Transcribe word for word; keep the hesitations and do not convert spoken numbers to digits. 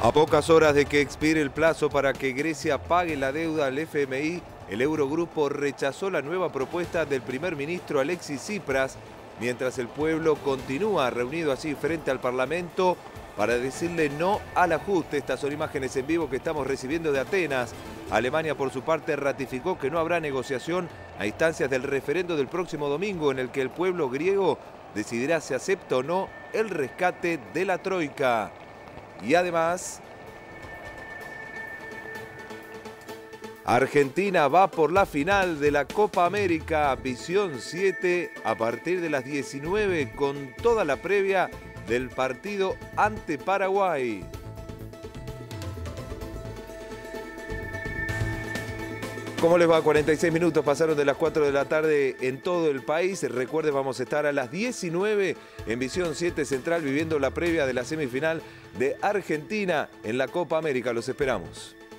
A pocas horas de que expire el plazo para que Grecia pague la deuda al F M I, el Eurogrupo rechazó la nueva propuesta del primer ministro Alexis Tsipras, mientras el pueblo continúa reunido así frente al Parlamento para decirle no al ajuste. Estas son imágenes en vivo que estamos recibiendo de Atenas. Alemania, por su parte, ratificó que no habrá negociación a instancias del referendo del próximo domingo, en el que el pueblo griego decidirá si acepta o no el rescate de la Troika. Y además, Argentina va por la final de la Copa América Visión siete a partir de las diecinueve con toda la previa del partido ante Paraguay. ¿Cómo les va? cuarenta y seis minutos pasaron de las cuatro de la tarde en todo el país. Recuerden, vamos a estar a las diecinueve en Visión siete Central viviendo la previa de la semifinal de Argentina en la Copa América. Los esperamos.